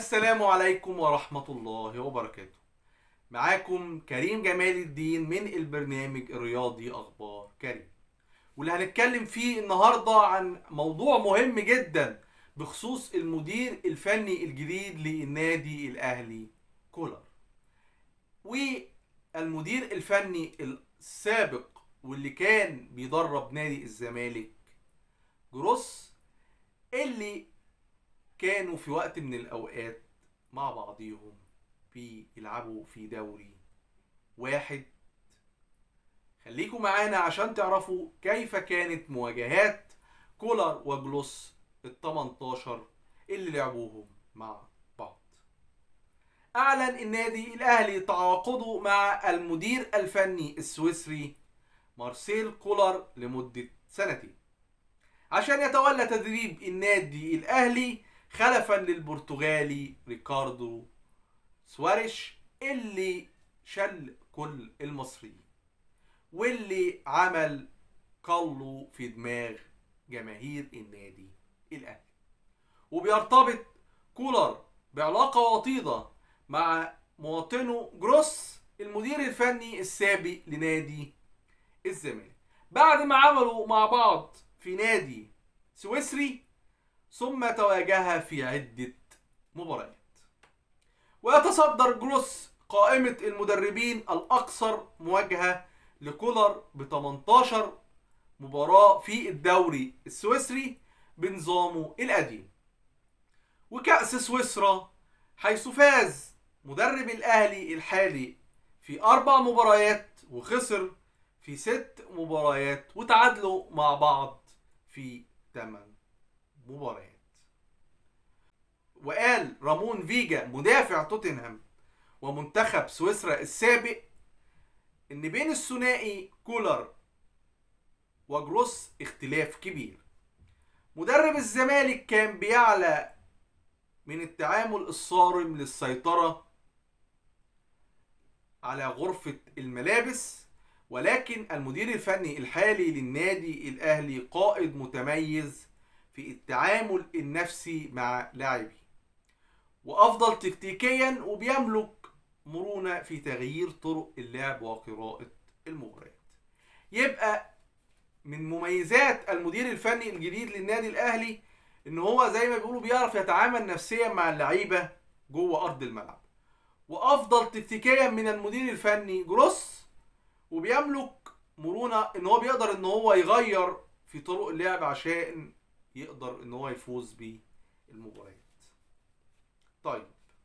السلام عليكم ورحمة الله وبركاته. معاكم كريم جمال الدين من البرنامج الرياضي أخبار كريم، واللي هنتكلم فيه النهاردة عن موضوع مهم جدا بخصوص المدير الفني الجديد للنادي الأهلي كولر، والمدير الفني السابق واللي كان بيدرب نادي الزمالك جروس، اللي كانوا في وقت من الأوقات مع بعضيهم بيلعبوا في دوري واحد. خليكم معانا عشان تعرفوا كيف كانت مواجهات كولر وجلوس ال18 اللي لعبوهم مع بعض. أعلن النادي الأهلي تعاقده مع المدير الفني السويسري مارسيل كولر لمدة سنتين عشان يتولى تدريب النادي الأهلي خلفا للبرتغالي ريكاردو سواريش اللي شل كل المصريين واللي عمل قلو في دماغ جماهير النادي الأهلي. وبيرتبط كولر بعلاقة وطيدة مع مواطنه جروس المدير الفني السابق لنادي الزمالك بعد ما عملوا مع بعض في نادي سويسري، ثم تواجها في عدة مباريات. ويتصدر جروس قائمة المدربين الأكثر مواجهة لكولر ب 18 مباراة في الدوري السويسري بنظامه القديم. وكأس سويسرا حيث فاز مدرب الأهلي الحالي في 4 مباريات وخسر في 6 مباريات، وتعادلوا مع بعض في 8 مباريات. وقال رامون فيجا مدافع توتنهام ومنتخب سويسرا السابق ان بين الثنائي كولر وجروس اختلاف كبير. مدرب الزمالك كان بيعلى من التعامل الصارم للسيطرة على غرفة الملابس، ولكن المدير الفني الحالي للنادي الأهلي قائد متميز في التعامل النفسي مع لاعبيه، وأفضل تكتيكيا، وبيملك مرونة في تغيير طرق اللعب وقراءة المباريات. يبقى من مميزات المدير الفني الجديد للنادي الأهلي إن هو زي ما بيقولوا بيعرف يتعامل نفسيا مع اللعيبة جوه أرض الملعب، وأفضل تكتيكيا من المدير الفني جروس، وبيملك مرونة إن هو بيقدر إن هو يغير في طرق اللعب عشان يقدر إن هو يفوز بالمباريات. طيب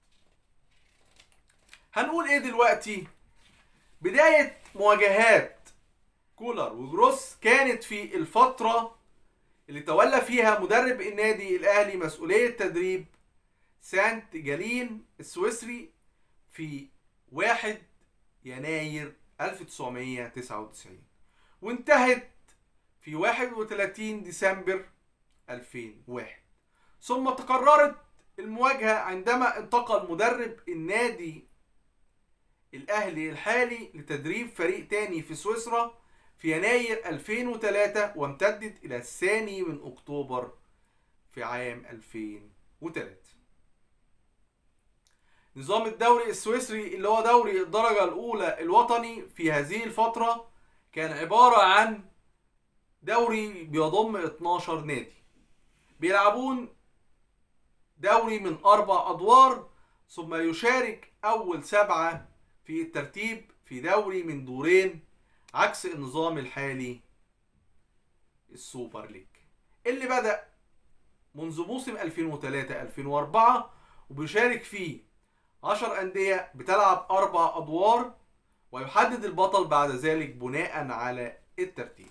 هنقول ايه دلوقتي؟ بداية مواجهات كولر وجروس كانت في الفترة اللي تولى فيها مدرب النادي الأهلي مسؤولية تدريب سانت جالين السويسري في 1 يناير 1999، وانتهت في 31 ديسمبر 2001. ثم تكررت المواجهة عندما انتقل مدرب النادي الأهلي الحالي لتدريب فريق تاني في سويسرا في يناير 2003، وامتدت إلى الثاني من أكتوبر في عام 2003. نظام الدوري السويسري اللي هو دوري الدرجة الأولى الوطني في هذه الفترة كان عبارة عن دوري بيضم 12 نادي بيلعبون دوري من 4 أدوار، ثم يشارك أول 7 في الترتيب في دوري من دورين، عكس النظام الحالي السوبر ليج اللي بدأ منذ موسم 2003-2004 وبيشارك فيه 10 أندية بتلعب 4 أدوار، ويحدد البطل بعد ذلك بناء على الترتيب.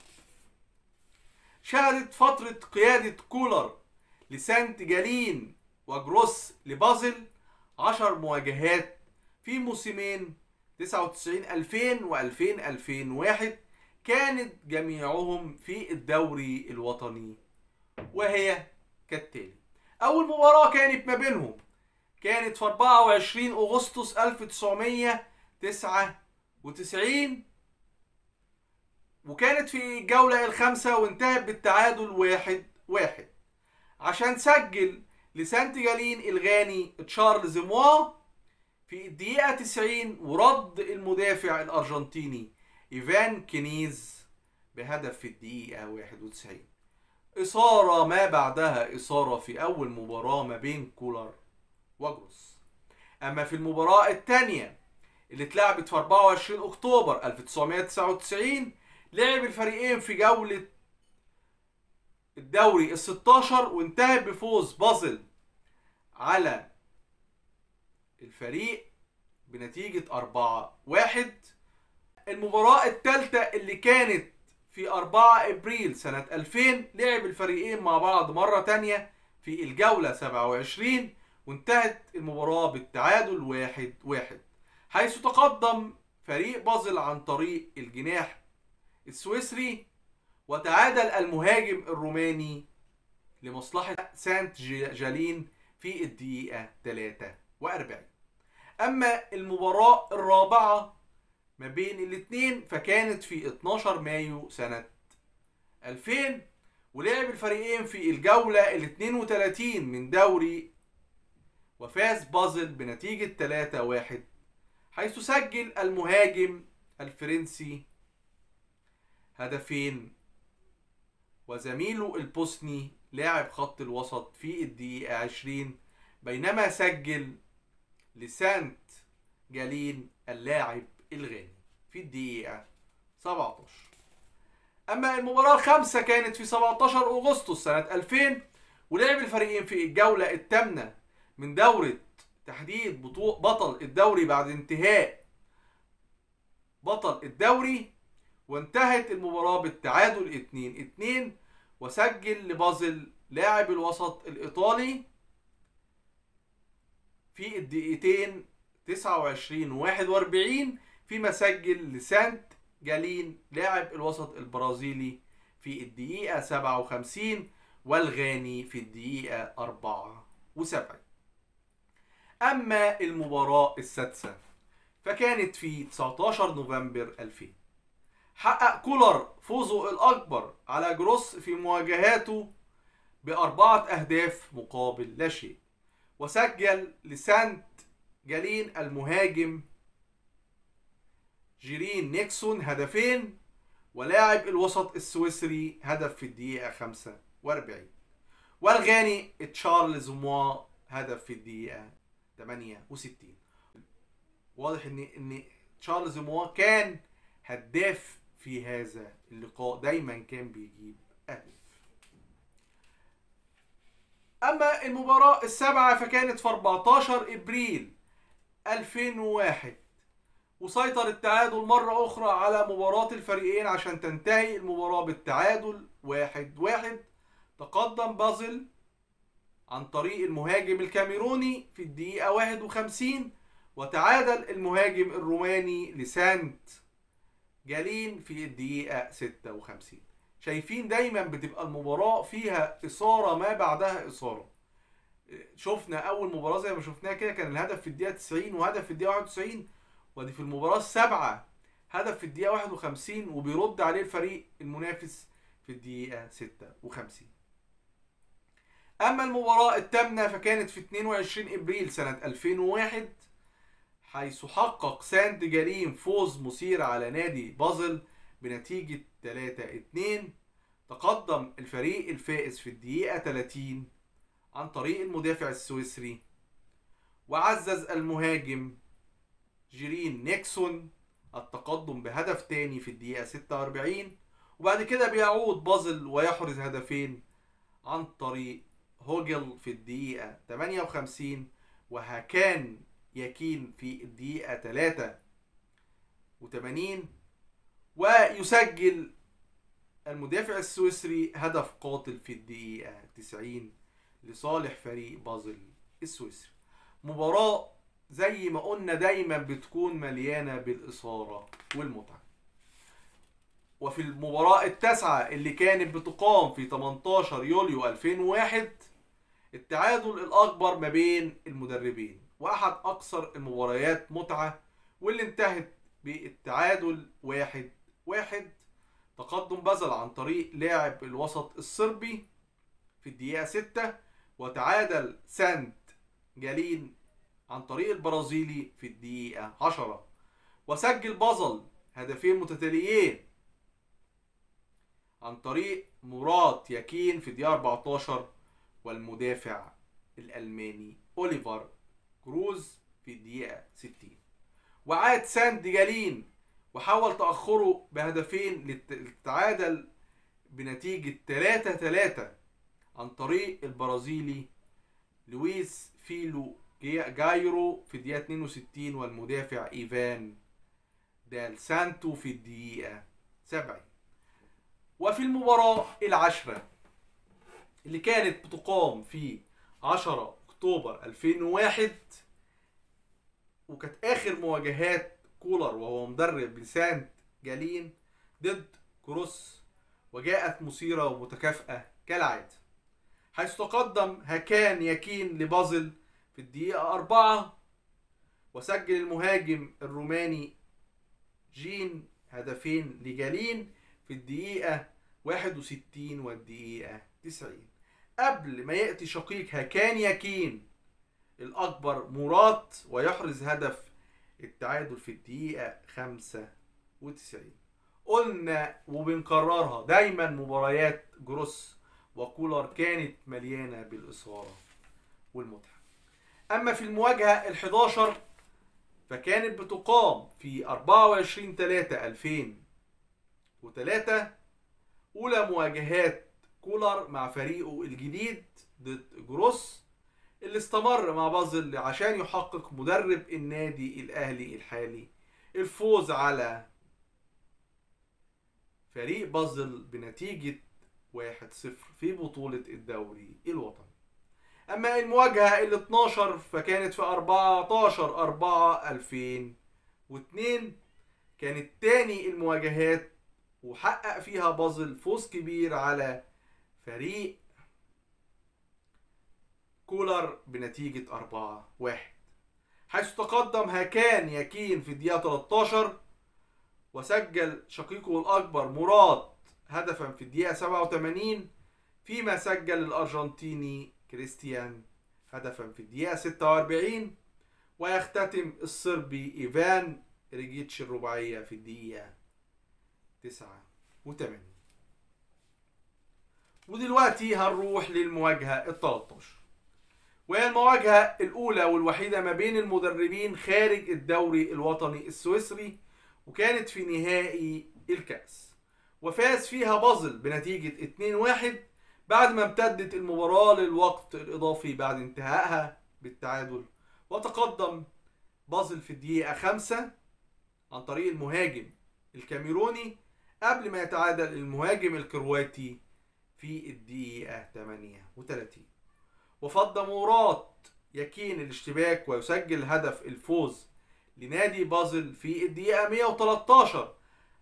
شهدت فترة قيادة كولر لسانت جالين وجروس لبازل 10 مواجهات في موسمين 99-2000 و2000-2001، كانت جميعهم في الدوري الوطني، وهي كالتالي. أول مباراة كانت ما بينهم كانت في 24 أغسطس 1999، وكانت في الجولة الخامسة وانتهت بالتعادل 1-1. عشان سجل لسانت جالين الغاني تشارلز موا في الدقيقة 90، ورد المدافع الأرجنتيني إيفان كينيز بهدف في الدقيقة 91. إثارة ما بعدها إثارة في أول مباراة ما بين كولر وجروس. أما في المباراة الثانية اللي اتلعبت في 24 أكتوبر 1999، لعب الفريقين في جولة الدوري ال16، وانتهت بفوز بازل على الفريق بنتيجة 4-1. المباراة الثالثة اللي كانت في 4 ابريل سنة 2000، لعب الفريقين مع بعض مرة تانية في الجولة 27، وانتهت المباراة بالتعادل 1-1، حيث تقدم فريق بازل عن طريق الجناح السويسري، وتعادل المهاجم الروماني لمصلحة سانت جالين في الدقيقة 43. أما المباراة الرابعة ما بين الاثنين فكانت في 12 مايو سنة 2000، ولعب الفريقين في الجولة ال 32 من دوري، وفاز بازل بنتيجة 3-1، حيث سجل المهاجم الفرنسي هدفين، وزميله البوسني لاعب خط الوسط في الدقيقة 20، بينما سجل لسانت جالين اللاعب الغاني في الدقيقة 17. أما المباراة الخامسة كانت في 17 أغسطس سنة 2000، ولعب الفريقين في الجولة الثامنة من دورة تحديد بطل الدوري بعد انتهاء بطل الدوري، وانتهت المباراة بالتعادل 2-2، وسجل لبازل لاعب الوسط الإيطالي في الدقيقتين 29 و41، فيما سجل لسانت جالين لاعب الوسط البرازيلي في الدقيقة 57، والغاني في الدقيقة 74. أما المباراة السادسة فكانت في 19 نوفمبر 2000، حقق كولر فوزه الأكبر على جروس في مواجهاته ب4 أهداف مقابل لا شيء، وسجل لسانت جالين المهاجم جيرين نيكسون هدفين، ولاعب الوسط السويسري هدف في الدقيقة 45، والغاني تشارلز موا هدف في الدقيقة 68. واضح ان تشارلز موا كان هداف في هذا اللقاء، دايما كان بيجيب اهداف. اما المباراة السابعة فكانت في 14 ابريل 2001، وسيطر التعادل مرة أخرى على مباراة الفريقين عشان تنتهي المباراة بالتعادل 1-1. تقدم بازل عن طريق المهاجم الكاميروني في الدقيقة 51، وتعادل المهاجم الروماني لسانت جالين في الدقيقة 56. شايفين دايما بتبقى المباراة فيها إثارة ما بعدها إثارة. شفنا أول مباراة زي ما شفناها كده كان الهدف في الدقيقة 90 وهدف في الدقيقة 91، ودي في المباراة السابعة هدف في الدقيقة 51 وبيرد عليه الفريق المنافس في الدقيقة 56. أما المباراة الثامنة فكانت في 22 إبريل سنة 2001، حيث حقق سانت جالين فوز مثير على نادي بازل بنتيجة 3-2. تقدم الفريق الفائز في الدقيقة 30 عن طريق المدافع السويسري، وعزز المهاجم جيرين نيكسون التقدم بهدف تاني في الدقيقة 46، وبعد كده بيعود بازل ويحرز هدفين عن طريق هوجل في الدقيقة 58 وهاكان يكين في الدقيقة 83، ويسجل المدافع السويسري هدف قاتل في الدقيقة 90 لصالح فريق بازل السويسري. مباراة زي ما قلنا دايما بتكون مليانة بالإثارة والمتعة. وفي المباراة التاسعة اللي كانت بتقام في 18 يوليو 2001، التعادل الأكبر ما بين المدربين وأحد أكثر المباريات متعة، واللي انتهت بالتعادل 1-1. تقدم بازل عن طريق لاعب الوسط الصربي في الدقيقة 6، وتعادل سانت جالين عن طريق البرازيلي في الدقيقة 10. وسجل بازل هدفين متتاليين عن طريق مراد ياكين في الدقيقة 14 والمدافع الألماني أوليفر كروز في الدقيقة 60. وعاد سانت جالين وحاول تأخره بهدفين للتعادل بنتيجة 3-3 عن طريق البرازيلي لويس فيلو جايرو في الدقيقة 62 والمدافع إيفان دال سانتو في الدقيقة 70. وفي المباراة العاشرة اللي كانت بتقام في 10 أكتوبر 2001 وكانت آخر مواجهات كولر وهو مدرب لسانت جالين ضد كروس، وجاءت مثيرة ومتكافئة كالعادة، حيث تقدم هاكان ياكين لبازل في الدقيقة 4 وسجل المهاجم الروماني جين هدفين لجالين في الدقيقة 61 والدقيقة 90 قبل ما يأتي شقيق هاكان ياكين الأكبر مراد ويحرز هدف التعادل في الدقيقة 95. قلنا وبنكررها دايما مباريات جروس وكولر كانت مليانة بالإثارة والمتعة. أما في المواجهة ال11 فكانت بتقام في 24/3/2003 أولى مواجهات كولر مع فريقه الجديد ضد جروس اللي استمر مع بازل عشان يحقق مدرب النادي الأهلي الحالي الفوز على فريق بازل بنتيجة 1-0 في بطولة الدوري الوطني. أما المواجهة ال12 فكانت في 14/4/2002 كانت تاني المواجهات وحقق فيها بازل فوز كبير على فريق كولر بنتيجة 4-1، حيث تقدم هاكان ياكين في الدقيقة 13 وسجل شقيقه الأكبر مراد هدفا في الدقيقة 87، فيما سجل الأرجنتيني كريستيان هدفا في الدقيقة 46، ويختتم الصربي إيفان ريجيتش الرباعية في الدقيقة 89. ودلوقتي هنروح للمواجهة ال13، وهي المواجهة الأولى والوحيدة ما بين المدربين خارج الدوري الوطني السويسري، وكانت في نهائي الكأس، وفاز فيها بازل بنتيجة 2-1 بعد ما امتدت المباراة للوقت الإضافي بعد انتهائها بالتعادل. وتقدم بازل في الدقيقة 5 عن طريق المهاجم الكاميروني قبل ما يتعادل المهاجم الكرواتي في الدقيقة 38. وفض مراد ياكين الاشتباك ويسجل هدف الفوز لنادي بازل في الدقيقة 113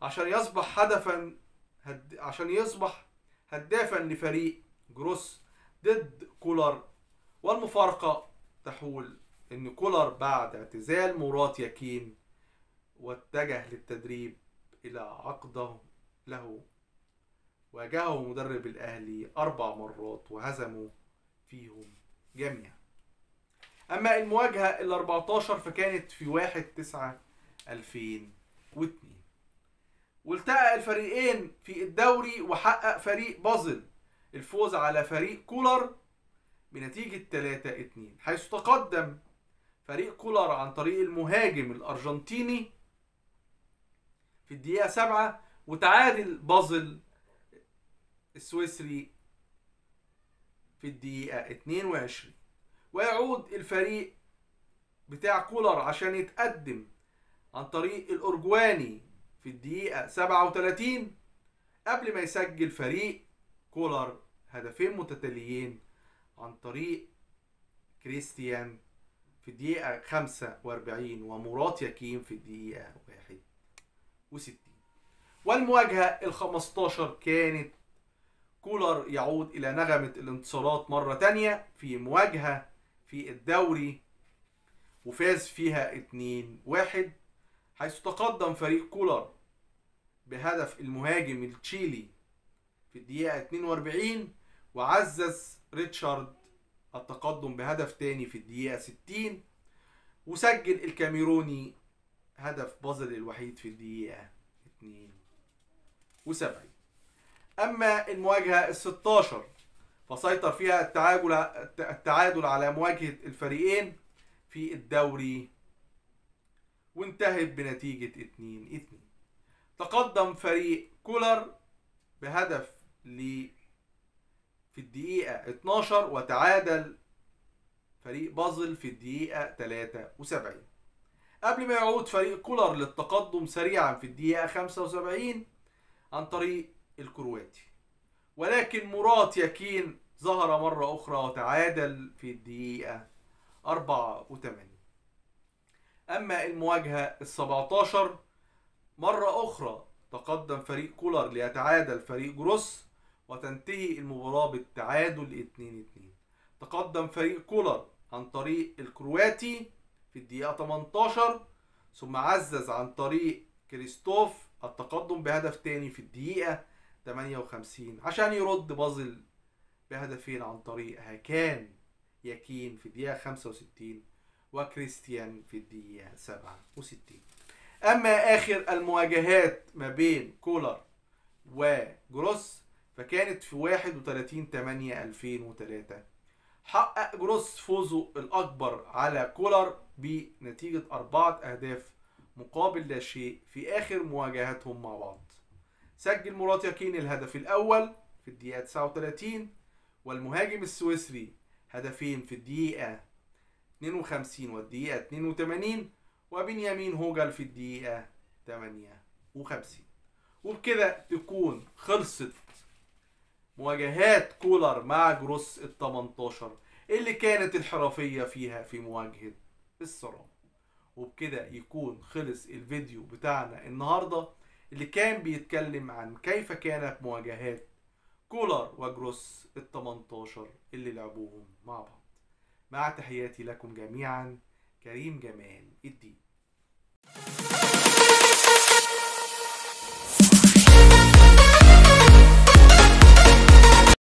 عشان يصبح هدافا لفريق جروس ضد كولر. والمفارقة تحول ان كولر بعد اعتزال مراد ياكين واتجه للتدريب الى عقده له واجهه مدرب الاهلي 4 مرات وهزموا فيهم جميعا. اما المواجهة ال14 فكانت في 1/9/2002 والتقى الفريقين في الدوري، وحقق فريق بازل الفوز على فريق كولر بنتيجة 3-2، حيث تقدم فريق كولر عن طريق المهاجم الأرجنتيني في الدقيقة 7 وتعادل بازل السويسري في الدقيقة 22. ويعود الفريق بتاع كولر عشان يتقدم عن طريق الأورجواني في الدقيقة 37 قبل ما يسجل فريق كولر هدفين متتاليين عن طريق كريستيان في الدقيقة 45 ومراد ياكين في الدقيقة 61. والمواجهة ال15 كانت كولر يعود إلى نغمة الانتصارات مرة تانية في مواجهة في الدوري وفاز فيها 2-1، حيث تقدم فريق كولر بهدف المهاجم التشيلي في الدقيقة 42 وعزز ريتشارد التقدم بهدف تاني في الدقيقة 60، وسجل الكاميروني هدف بازل الوحيد في الدقيقة 72. أما المواجهة ال16 فسيطر فيها التعادل على مواجهة الفريقين في الدوري، وانتهت بنتيجة 2-2. تقدم فريق كولر بهدف في الدقيقة 12، وتعادل فريق بازل في الدقيقة 73. قبل ما يعود فريق كولر للتقدم سريعا في الدقيقة 75 عن طريق الكرواتي، ولكن مرات يكين ظهر مرة أخرى وتعادل في الدقيقة 84. أما المواجهة ال17 مرة أخرى تقدم فريق كولر ليتعادل فريق جروس، وتنتهي المباراة بالتعادل 2-2. تقدم فريق كولر عن طريق الكرواتي في الدقيقة 18، ثم عزز عن طريق كريستوف التقدم بهدف تاني في الدقيقة 58 عشان يرد بازل بهدفين عن طريق هاكان يكين في الدقيقة 65 وكريستيان في الدقيقة 67. أما آخر المواجهات ما بين كولر وجروس فكانت في 31/8/2003. حقق جروس فوزه الأكبر على كولر بنتيجة 4 أهداف مقابل لا شيء في آخر مواجهاتهم مع بعض. سجل مرات يكين الهدف الأول في الدقيقة 39، والمهاجم السويسري هدفين في الدقيقة 52 والدقيقة 82، وبنيامين هوجل في الدقيقة 58. وبكده تكون خلصت مواجهات كولر مع جروس ال18 اللي كانت الحرفية فيها في مواجهة الصرام. وبكده يكون خلص الفيديو بتاعنا النهاردة اللي كان بيتكلم عن كيف كانت مواجهات كولر وجروس ال18 اللي لعبوهم مع بعض. مع تحياتي لكم جميعا، كريم جمال الدين.